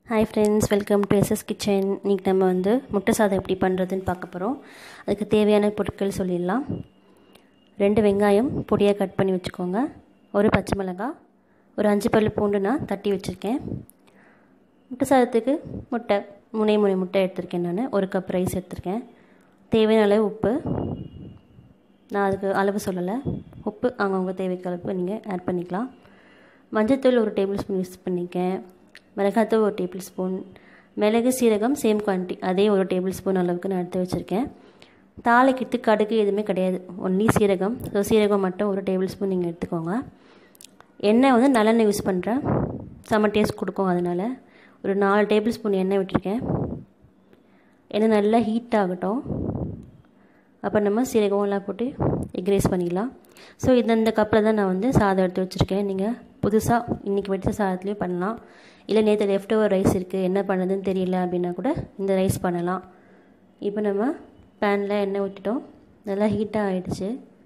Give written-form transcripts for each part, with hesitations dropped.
Hi friends, welcome to SS Kitchen. இன்னைக்கு நம்ம முட்டை சாதம் எப்படி பண்ணுறதுன்னு பார்க்க போகிறோம். அதுக்கு தேவையான பொருட்கள் சொல்லிடலாம். 2 வெங்காயம் பொடியாக கட் பண்ணி வச்சுக்கோங்க. ஒரு பச்சை மிளகாய், ஒரு 5 பல்லு பூண்டு நான் தட்டி வச்சுருக்கேன். முட்டை சாதத்துக்கு முட்டை 3 முட்டை எடுத்திருக்கேன். நான் 1 கப் ரைஸ் எடுத்திருக்கேன். தேவையான அளவு உப்பு, நான் அதுக்கு அளவு சொல்லலை. உப்பு அவங்கவுங்க தேவைக்கு அளவுக்கு நீங்கள் ஆட் பண்ணிக்கலாம். மஞ்சள்தூள் 1 டேபிள் ஸ்பூன் யூஸ் பண்ணியிருக்கேன். மிளகாத்தூள் 1 டேபிள் ஸ்பூன், மிளகு சீரகம் சேம் குவான்டிட்டி அதே 1 டேபிள் ஸ்பூன் அளவுக்கு நான் எடுத்து வச்சுருக்கேன். தாளிக்கு கடுகு எதுவுமே கிடையாது, ஒன்லி சீரகம். ஸோ சீரகம் மட்டும் 1 டேபிள் ஸ்பூன் நீங்கள் எடுத்துக்கோங்க. எண்ணெய் நல்லெண்ணெய் யூஸ் பண்ணுறேன், செம்ம டேஸ்ட் கொடுக்கும். அதனால் ஒரு 4 டேபிள் ஸ்பூன் எண்ணெய் விட்டுருக்கேன். எண்ணெய் நல்லா ஹீட் ஆகட்டும். அப்போ நம்ம சீரகம்லாம் போட்டு எக் ரைஸ் பண்ணிக்கலாம். ஸோ இந்த கப்பில் தான் நான் சாதம் எடுத்து வச்சுருக்கேன். நீங்கள் புதுசாக இன்றைக்கி வச்ச சாதத்துலேயும் பண்ணலாம், இல்லை நேற்று லெஃப்ட் ஓவர் ரைஸ் இருக்குது என்ன பண்ணுறதுன்னு தெரியல அப்படின்னா கூட இந்த ரைஸ் பண்ணலாம். இப்போ நம்ம பேனில் எண்ணெய் ஊற்றிட்டோம், நல்லா ஹீட் ஆகிடுச்சு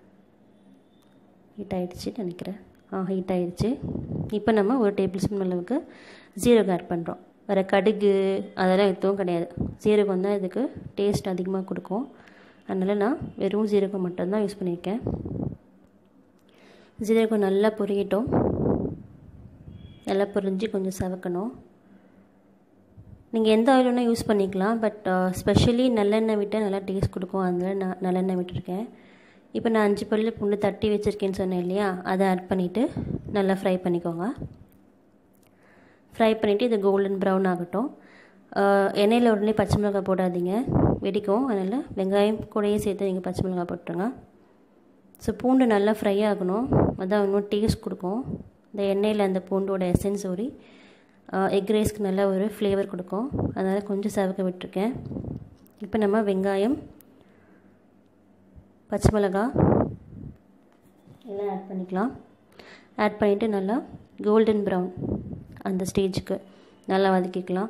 நினைக்கிறேன். ஹீட் ஆகிடுச்சு. இப்போ நம்ம 1 டேபிள் ஸ்பூன் அளவுக்கு ஜீரகம் ஆட் பண்ணுறோம். வேறு கடுகு அதெல்லாம் எதுவும் கிடையாது, ஜீரகம் தான் இதுக்கு டேஸ்ட் அதிகமாக கொடுக்கும். அதனால் நான் வெறும் ஜீரகம் மட்டும்தான் யூஸ் பண்ணியிருக்கேன். ஜீரகம் நல்லா பொரியட்டும், நல்லா பொரிஞ்சு கொஞ்சம் சவக்கணும். நீங்கள் எந்த ஆயில் வேணால் யூஸ் பண்ணிக்கலாம், பட் ஸ்பெஷலி நல்லெண்ணெய் விட்டால் நல்லா டேஸ்ட் கொடுக்கும். அதனால் நான் நல்லெண்ணெய் விட்டுருக்கேன். இப்போ நான் 5 பல்லு பூண்டு தட்டி வச்சுருக்கேன்னு சொன்னேன் இல்லையா, அதை ஆட் பண்ணிவிட்டு நல்லா ஃப்ரை பண்ணிக்கோங்க. ஃப்ரை பண்ணிவிட்டு இது கோல்டன் ப்ரௌன் ஆகட்டும். எண்ணெயில் உடனே பச்சை மிளகாய் போடாதீங்க, வெடிக்கும். அதனால் வெங்காயம் கூடயே சேர்த்து நீங்கள் பச்சை மிளகாய் போட்டுருங்க. ஸோ பூண்டு நல்லா ஃப்ரை ஆகணும், அதான் இன்னும் டேஸ்ட் கொடுக்கும். இந்த எண்ணெயில் அந்த பூண்டோட எசன்ஸ் ஊறி எக் ரைஸ்க்கு நல்ல ஒரு ஃப்ளேவர் கொடுக்கும். அதனால் கொஞ்சம் சவக்க விட்டுருக்கேன். இப்போ நம்ம வெங்காயம், பச்சை மிளகாய் எல்லாம் ஆட் பண்ணிக்கலாம். ஆட் பண்ணிவிட்டு நல்லா கோல்டன் ப்ரௌன் அந்த ஸ்டேஜுக்கு நல்லா வதக்கிக்கலாம்.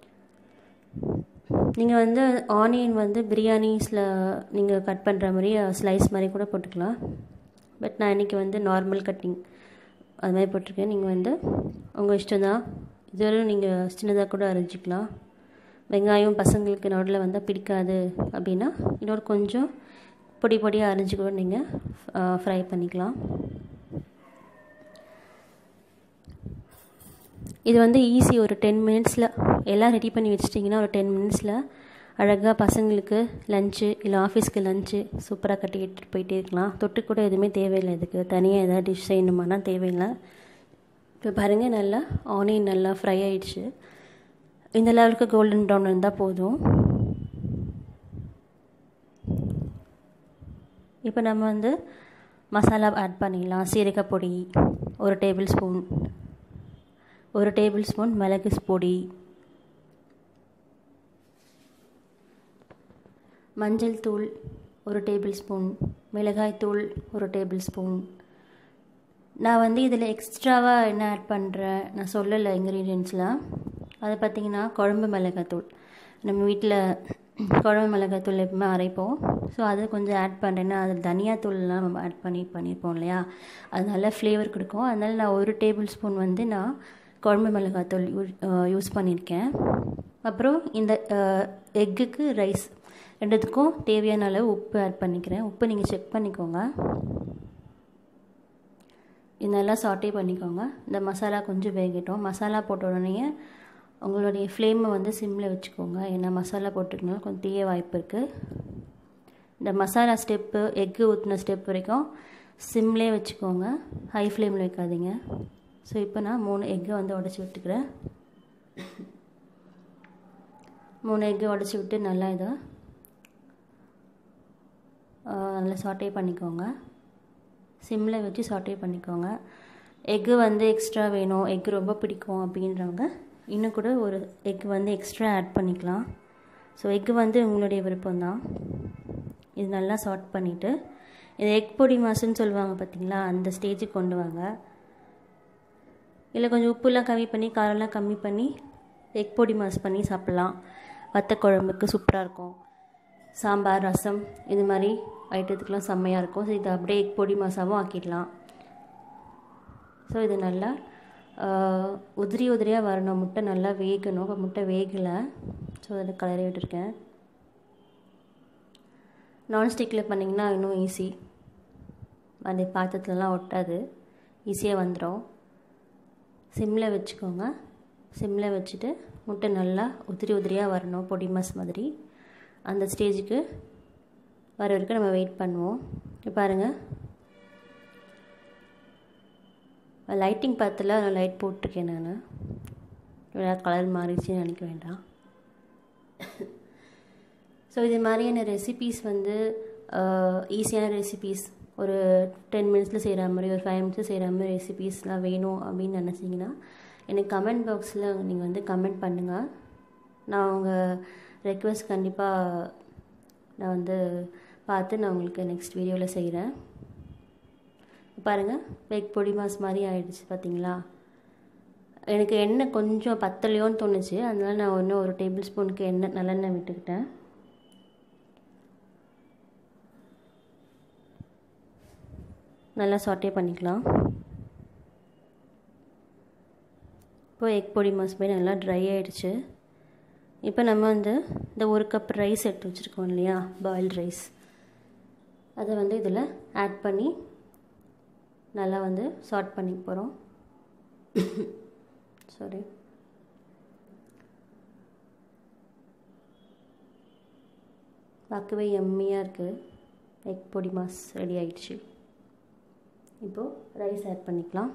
நீங்கள் ஆனியன் பிரியாணிஸில் நீங்கள் கட் பண்ணுற மாதிரி ஸ்லைஸ் மாதிரி கூட போட்டுக்கலாம். பட் நான் இன்றைக்கி நார்மல் கட்டிங் அது மாதிரி போட்டிருக்கேன். நீங்கள் உங்கள் இஷ்டம் தான், இதுவரையும் நீங்கள் சின்னதாக கூட அரைஞ்சிக்கலாம். வெங்காயம் பசங்களுக்கு நடுவில் வந்தால் பிடிக்காது அப்படின்னா இன்னொரு கொஞ்சம் பொடியாக அரைஞ்சி கூட நீங்கள் ஃப்ரை பண்ணிக்கலாம். இது ஈஸி, ஒரு 10 மினிட்ஸில் எல்லாம் ரெடி பண்ணி வச்சிட்டிங்கன்னா ஒரு 10 மினிட்ஸில் அழகாக பசங்களுக்கு லஞ்சு இல்லை ஆஃபீஸ்க்கு லஞ்சு சூப்பராக கட்டிக்கிட்டு போயிட்டே இருக்கலாம். தொட்டு கூட எதுவுமே தேவையில்லை, இதுக்கு தனியாக எதாவது டிஷ் செய்யணுமானா தேவையில்லை. இப்போ பாருங்கள், நல்லா ஆனியன் நல்லா ஃப்ரை ஆகிடுச்சு. இந்த லெவலுக்கு கோல்டன் ப்ரௌன் இருந்தால் போதும். இப்போ நம்ம மசாலா ஆட் பண்ணிடலாம். சீரகப்பொடி 1 டேபிள் ஸ்பூன், 1 டேபிள் ஸ்பூன் மிளகு பொடி, மஞ்சள் தூள் 1 டேபிள் ஸ்பூன், மிளகாய் தூள் 1 டேபிள் ஸ்பூன். நான் இதில் எக்ஸ்ட்ராவாக என்ன ஆட் பண்ணுறேன் நான் சொல்லலை இன்க்ரீடியன்ட்ஸ்லாம். அதை பார்த்திங்கன்னா குழம்பு மிளகாத்தூள், நம்ம வீட்டில் குழம்பு மிளகாத்தூள் எப்பவுமே அரைப்போம். ஸோ அதை கொஞ்சம் ஆட் பண்ணுறேன்னா அதில் தனியாத்தூள்லாம் நம்ம ஆட் பண்ணியிருப்போம் இல்லையா, அது நல்லா ஃப்ளேவர் கொடுக்கும். அதனால் நான் 1 டேபிள் ஸ்பூன் நான் குழம்பு மிளகாத்தூள் யூஸ் பண்ணியிருக்கேன். அப்புறம் இந்த எக்குக்கு ரைஸ் ரெண்டுத்துக்கும் தேவையான அளவு உப்பு ஆட் பண்ணிக்கிறேன். உப்பு நீங்கள் செக் பண்ணிக்கோங்க. இது நல்லா சாட்டே பண்ணிக்கோங்க. இந்த மசாலா கொஞ்சம் வேகட்டும். மசாலா போட்ட உடனே உங்களுடைய ஃப்ளேமை சிம்மில் வச்சுக்கோங்க, ஏன்னா மசாலா போட்டுக்கனால கொஞ்சம் தீய வாய்ப்பு இருக்குது. இந்த மசாலா ஸ்டெப்பு எக்கு ஊற்றின ஸ்டெப் வரைக்கும் சிம்லே வச்சுக்கோங்க, ஹை ஃப்ளேமில் வைக்காதீங்க. ஸோ இப்போ நான் 3 எக்கை உடச்சி விட்டுக்கிறேன். 3 எக்கை உடச்சி விட்டு நல்லா இதை நல்லா சாட்டே பண்ணிக்கோங்க. சிம்மில் வச்சு சாட்டே பண்ணிக்கோங்க. எக்கு எக்ஸ்ட்ரா வேணும், எக்கு ரொம்ப பிடிக்கும் அப்படின்றவங்க இன்னும் கூட ஒரு எக் எக்ஸ்ட்ரா ஆட் பண்ணிக்கலாம். ஸோ எக்கு உங்களுடைய விருப்பம்தான். இது நல்லா சாட் பண்ணிவிட்டு இது எக் பொடி மாசுன்னு சொல்லுவாங்க பார்த்திங்களா, அந்த ஸ்டேஜுக்கு கொண்டு வாங்க. இல்லை கொஞ்சம் உப்புலாம் கம்மி பண்ணி காரம்லாம் கம்மி பண்ணி எக் பொடி மாஸ் பண்ணி சாப்பிட்லாம். வத்த குழம்புக்கு சூப்பராக இருக்கும். சாம்பார், ரசம் இது மாதிரி ஐட்டத்துக்கெலாம் செம்மையாக இருக்கும். ஸோ இதை அப்படியே எக் பொடி மாசாவும் ஆக்கிடலாம். ஸோ இது நல்லா உதிரி உதிரியாக வரணும், முட்டை நல்லா வேகணும். இப்போ முட்டை வேகலை, ஸோ அதில் கலரி விட்டுருக்கேன். நான்ஸ்டிக்கில் பண்ணிங்கன்னா இன்னும் ஈஸி, அந்த பாத்திரத்துலலாம் ஒட்டாது, ஈஸியாக வந்துடும். சிம்மில் வச்சுக்கோங்க. சிம்மில் வச்சுட்டு முட்டை நல்லா உதிரி உதிரியாக வரணும், பொடி மாஸ் மாதிரி. அந்த ஸ்டேஜுக்கு வர வரைக்கும் நம்ம வெயிட் பண்ணுவோம். இப்போ பாருங்கள், லைட்டிங் பார்த்துல லைட் போட்டிருக்கேன் நான். கலர் மாறிடுச்சுன்னு நினைக்க வேண்டாம். ஸோ இது மாதிரியான ரெசிபீஸ் வந்து ஈஸியான ரெசிபீஸ், ஒரு 10 மினிட்ஸில் செய்கிற மாதிரி, ஒரு 5 மினிட்ஸில் செய்கிற மாதிரி ரெசிபீஸ்லாம் வேணும் அப்படின்னு நினச்சிங்கன்னா எனக்கு கமெண்ட் பாக்ஸில் நீங்கள் வந்து கமெண்ட் பண்ணுங்கள். நான் உங்கள் ரெக்வெஸ்ட் கண்டிப்பாக நான் வந்து பார்த்து நான் உங்களுக்கு நெக்ஸ்ட் வீடியோவில் செய்கிறேன். பாருங்கள், எக் பொடி மாஸ் மாதிரி ஆகிடுச்சு பார்த்தீங்களா. எனக்கு எண்ணெய் கொஞ்சம் பத்தலையோன்னு தோணுச்சு, அதனால் நான் இன்னும் ஒரு டேபிள் ஸ்பூனுக்கு நல்லெண்ணெய் விட்டுக்கிட்டேன். நல்லா சாட்டே பண்ணிக்கலாம். இப்போ எக் பொடி மாஸ் மாதிரி நல்லா ட்ரை ஆகிடுச்சு. இப்போ நம்ம வந்து இந்த 1 கப் ரைஸ் எடுத்து வச்சுருக்கோம் இல்லையா, பாயில்டு ரைஸ், அதை வந்து இதில் ஆட் பண்ணி நல்லா வந்து சாட் பண்ணிக்க போகிறோம். சாரி, பார்க்கவே எம்மியாக இருக்குது. எக் பொடி மாஸ் ரெடி ஆகிடுச்சு. இப்போது ரைஸ் ஆட் பண்ணிக்கலாம்.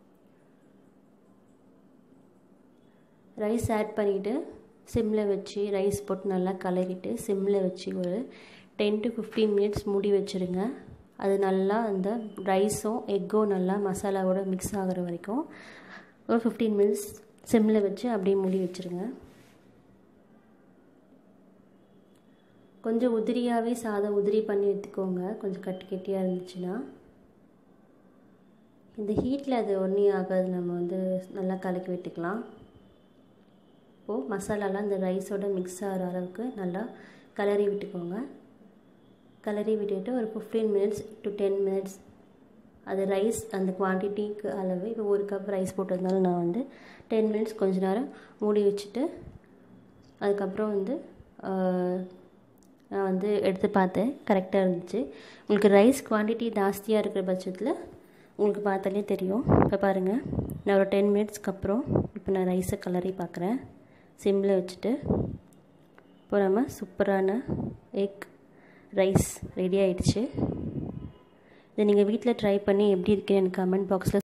ரைஸ் ஆட் பண்ணிவிட்டு சிம்மில் வச்சு ரைஸ் போட்டு நல்லா கலரிட்டு சிம்மில் வச்சு ஒரு 10 to 15 மினிட்ஸ் மூடி வச்சுருங்க. அது நல்லா அந்த ரைஸும் எக்கும் நல்லா மசாலாவோட மிக்ஸ் ஆகிற வரைக்கும் ஒரு 15 மினிட்ஸ் சிம்மில் வச்சு அப்படியே மூடி வச்சுருங்க. கொஞ்சம் உதிரியாகவே சாதம் உதிரி பண்ணி எடுத்துக்கோங்க, கொஞ்சம் கட்டி கட்டியாக இருந்துச்சுன்னா. இந்த ஹீட்டில் அது ஒன்றும் ஆகாது, நம்ம வந்து நல்லா கலக்கி விட்டுக்கலாம். இப்போது மசாலாலாம் இந்த ரைஸோட மிக்ஸ் ஆகிற அளவுக்கு நல்லா கலரி விட்டுக்கோங்க. கலரி விட்டுட்டு ஒரு 15 மினிட்ஸ் to 10 மினிட்ஸ் அது ரைஸ் அந்த குவான்டிட்டிக்கு அளவு. இப்போ 1 கப் ரைஸ் போட்டதுனால நான் வந்து 10 மினிட்ஸ் கொஞ்ச நேரம் மூடி வச்சுட்டு அதுக்கப்புறம் வந்து நான் வந்து எடுத்து பார்த்தேன், கரெக்டாக இருந்துச்சு. உங்களுக்கு ரைஸ் குவான்டிட்டி ஜாஸ்தியாக இருக்கிற பட்சத்தில் உங்களுக்கு பார்த்தாலே தெரியும். இப்போ பாருங்கள், நான் ஒரு 10 மினிட்ஸ்க்கு அப்புறம் இப்போ நான் ரைஸை கலரி பார்க்குறேன் சிம்மில் வச்சுட்டு. இப்போ நம்ம சூப்பரான எக் ரைஸ் ரெடி ஆகிடுச்சு. இதை நீங்கள் வீட்டில் ட்ரை பண்ணி எப்படி இருக்குன்னு எனக்கு கமெண்ட் பாக்ஸில்